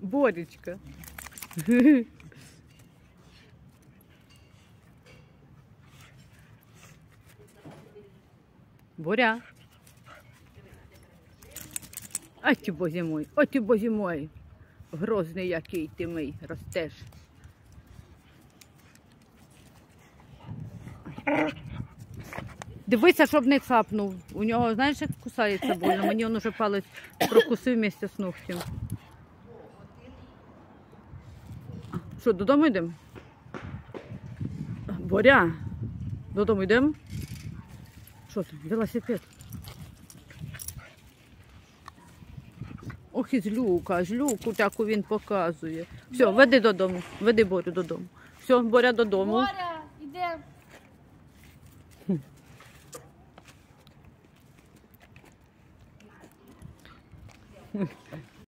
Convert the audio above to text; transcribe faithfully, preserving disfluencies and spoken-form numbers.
Боречка. Боря. Ай ти, боже мой, ой ти, боже мой. Грозний який ти мій, ростеш. Дивися, щоб не цапнув. У нього, знаєш, як кусається больно. Мені він уже палець прокусив місце з ногтем. Що, додому йдемо? Боря, додому йдемо? Що там, велосипед? Ох, і злюка, злюку таку він показує. Все, веди додому, веди Борю додому. Все, Боря додому. Боря, йдемо.